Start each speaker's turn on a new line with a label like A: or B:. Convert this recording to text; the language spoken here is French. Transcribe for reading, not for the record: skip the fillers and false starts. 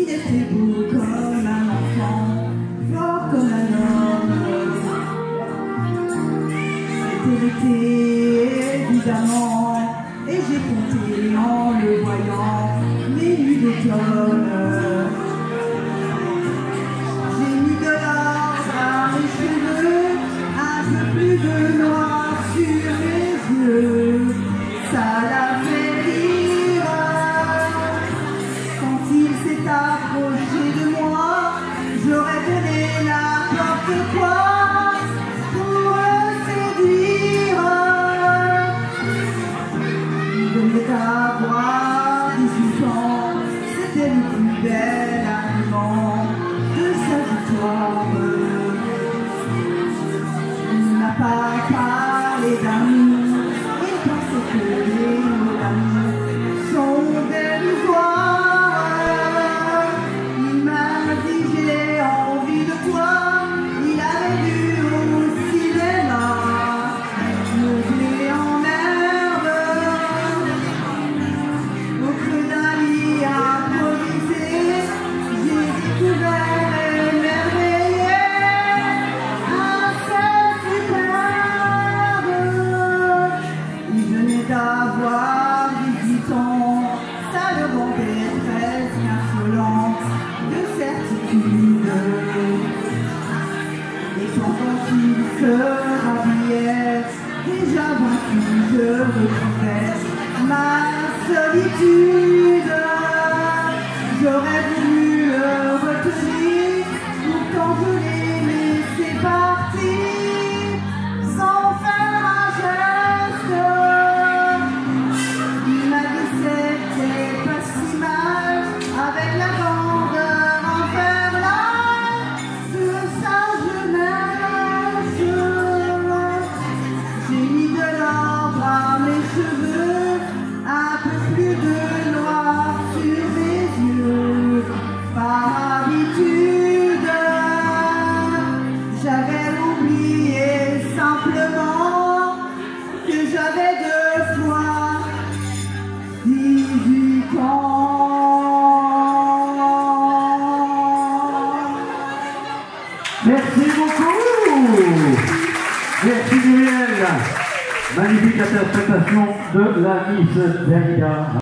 A: Il était beau comme un enfant, fort comme un homme. C'était l'été, évidemment, et j'ai compté en le voyant les nuits d'automne. J'ai mis de l'ordre à mes cheveux, un peu plus de noir sur mes yeux. Ça l'a fait rire quand il s'est approché de moi. J'aurais donné n'importe quoi pour le séduire. Il venait d'avoir 18 ans, c'était le plus bel argument de sa victoire. Il n'a pas parlé d'amour, il pensait que les mots d'amour sont dérisoires. Il m'a dit j'ai envie de toi, il avait vu au cinéma le blé en herbe au creux d'un lit improvisé. J'ai découvert émerveillé un ciel superbe. Il venait d'avoir 18 ans, ça le rendait presque insolent de certitude. Et quand il se rhabillait, déjà vaincu, je retrouvais ma solitude. J'aurais voulu le retenir, pourtant je l'ai laissé partir sans faire un geste. Il m'a dit c'était pas si mal, avec la grandeur en fer là sur sa jeunesse. J'ai mis de l'ordre à mes cheveux, un peu plus de noir sur mes yeux. Par habitude, j'avais oublié simplement que j'avais 2 fois 18 ans.
B: Merci beaucoup. Merci Muriel. Magnifique interprétation de la Miss Derrida.